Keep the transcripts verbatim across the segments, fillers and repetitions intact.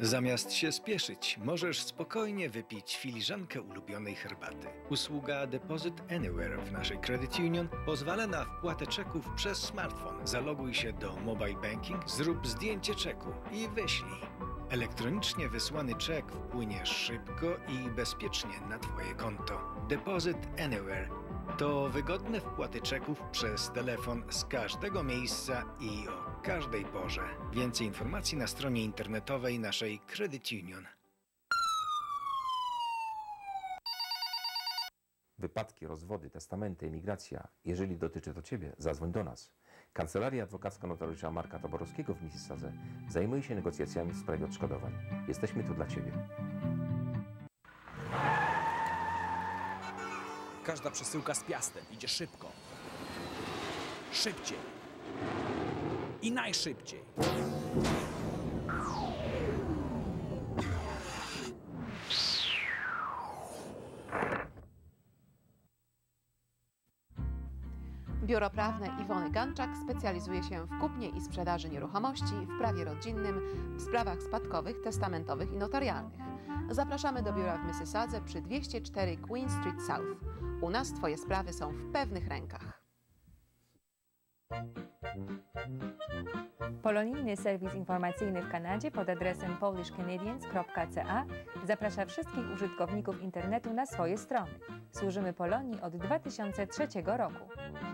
Zamiast się spieszyć, możesz spokojnie wypić filiżankę ulubionej herbaty. Usługa Deposit Anywhere w naszej Credit Union pozwala na wpłatę czeków przez smartfon. Zaloguj się do Mobile Banking, zrób zdjęcie czeku i wyślij. Elektronicznie wysłany czek wpłynie szybko i bezpiecznie na Twoje konto. Deposit Anywhere to wygodne wpłaty czeków przez telefon z każdego miejsca i o każdej porze. Więcej informacji na stronie internetowej naszej Credit Union. Wypadki, rozwody, testamenty, emigracja. Jeżeli dotyczy to Ciebie, zadzwoń do nas. Kancelaria Adwokacko-Notariusza Marka Toborowskiego w Mississadze zajmuje się negocjacjami w sprawie odszkodowań. Jesteśmy tu dla Ciebie. Każda przesyłka z piastem idzie szybko. Szybciej. I najszybciej. Biuro prawne Iwony Ganczak specjalizuje się w kupnie i sprzedaży nieruchomości, w prawie rodzinnym, w sprawach spadkowych, testamentowych i notarialnych. Zapraszamy do biura w Mississadze przy dwieście cztery Queen Street South. U nas Twoje sprawy są w pewnych rękach. Polonijny serwis informacyjny w Kanadzie pod adresem polish canadians kropka c a zaprasza wszystkich użytkowników internetu na swoje strony. Służymy Polonii od dwa tysiące trzeciego roku.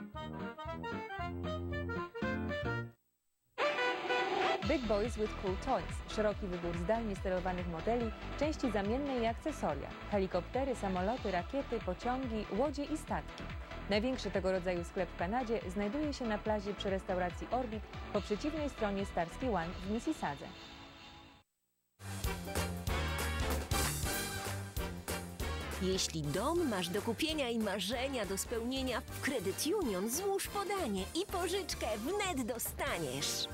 Big Boys with Cool Toys. Szeroki wybór zdalnie sterowanych modeli, części zamienne i akcesoria. Helikoptery, samoloty, rakiety, pociągi, łodzie i statki. Największy tego rodzaju sklep w Kanadzie znajduje się na plaży przy restauracji Orbit po przeciwnej stronie Starsky One w Mississadze. Jeśli dom masz do kupienia i marzenia do spełnienia, w Credit Union złóż podanie i pożyczkę wnet dostaniesz.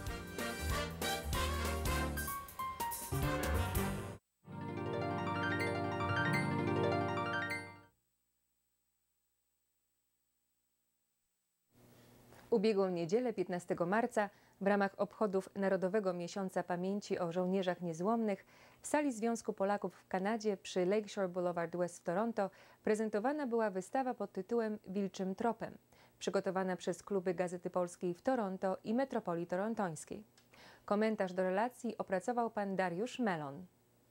Ubiegłą niedzielę, piętnastego marca, w ramach obchodów Narodowego Miesiąca Pamięci o Żołnierzach Niezłomnych w sali Związku Polaków w Kanadzie przy Lakeshore Boulevard West w Toronto prezentowana była wystawa pod tytułem Wilczym Tropem, przygotowana przez kluby Gazety Polskiej w Toronto i Metropolii Torontońskiej. Komentarz do relacji opracował pan Dariusz Melon.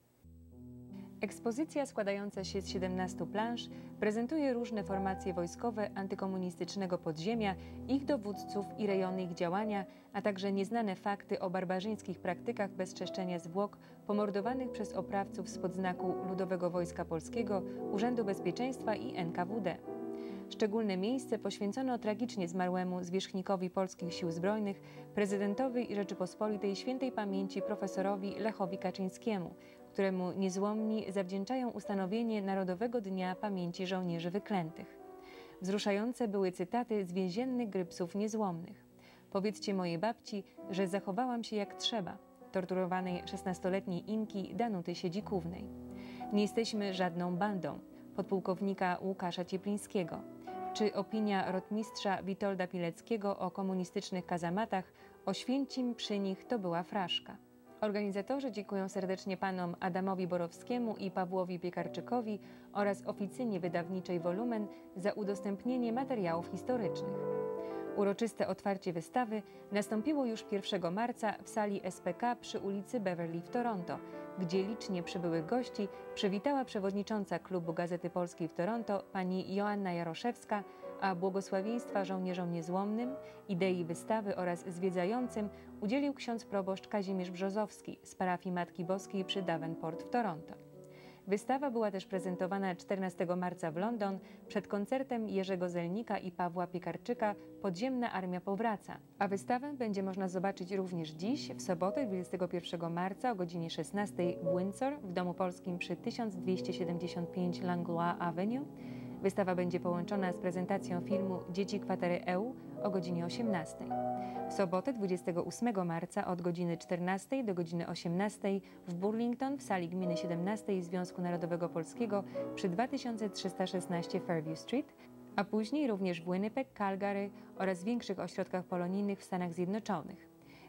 Ekspozycja składająca się z siedemnastu plansz prezentuje różne formacje wojskowe antykomunistycznego podziemia, ich dowódców i rejony ich działania, a także nieznane fakty o barbarzyńskich praktykach bezczeszczenia zwłok pomordowanych przez oprawców spod znaku Ludowego Wojska Polskiego, Urzędu Bezpieczeństwa i N K W D. Szczególne miejsce poświęcono tragicznie zmarłemu zwierzchnikowi Polskich Sił Zbrojnych, prezydentowi Rzeczypospolitej Świętej Pamięci profesorowi Lechowi Kaczyńskiemu, któremu niezłomni zawdzięczają ustanowienie Narodowego Dnia Pamięci Żołnierzy Wyklętych. Wzruszające były cytaty z więziennych gry psów niezłomnych. Powiedzcie mojej babci, że zachowałam się jak trzeba, torturowanej szesnastoletniej Inki Danuty Siedzikównej. Nie jesteśmy żadną bandą, podpułkownika Łukasza Cieplińskiego. Czy opinia rotmistrza Witolda Pileckiego o komunistycznych kazamatach Oświęcim przy nich to była fraszka. Organizatorzy dziękują serdecznie panom Adamowi Borowskiemu i Pawłowi Piekarczykowi oraz oficynie wydawniczej Wolumen za udostępnienie materiałów historycznych. Uroczyste otwarcie wystawy nastąpiło już pierwszego marca w sali S P K przy ulicy Beverly w Toronto, gdzie licznie przybyłych gości przywitała przewodnicząca klubu Gazety Polskiej w Toronto pani Joanna Jaroszewska, a błogosławieństwa żołnierzom niezłomnym, idei wystawy oraz zwiedzającym udzielił ksiądz proboszcz Kazimierz Brzozowski z parafii Matki Boskiej przy Davenport w Toronto. Wystawa była też prezentowana czternastego marca w London przed koncertem Jerzego Zelnika i Pawła Piekarczyka Podziemna Armia Powraca, a wystawę będzie można zobaczyć również dziś, w sobotę dwudziestego pierwszego marca o godzinie szesnastej w Windsor w Domu Polskim przy tysiąc dwieście siedemdziesiąt pięć Langlois Avenue. Wystawa będzie połączona z prezentacją filmu Dzieci Kwatery E U o godzinie osiemnastej. W sobotę dwudziestego ósmego marca od godziny czternastej do godziny osiemnastej w Burlington w sali gminy siedemnastej Związku Narodowego Polskiego przy dwa tysiące trzysta szesnaście Fairview Street, a później również w Winnipeg, Calgary oraz większych ośrodkach polonijnych w Stanach Zjednoczonych.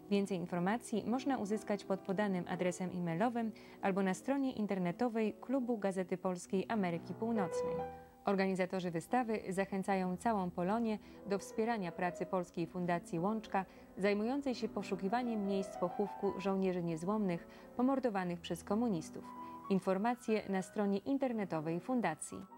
Więcej informacji można uzyskać pod podanym adresem e-mailowym albo na stronie internetowej Klubu Gazety Polskiej Ameryki Północnej. Organizatorzy wystawy zachęcają całą Polonię do wspierania pracy Polskiej Fundacji Łączka, zajmującej się poszukiwaniem miejsc pochówku żołnierzy niezłomnych pomordowanych przez komunistów. Informacje na stronie internetowej fundacji.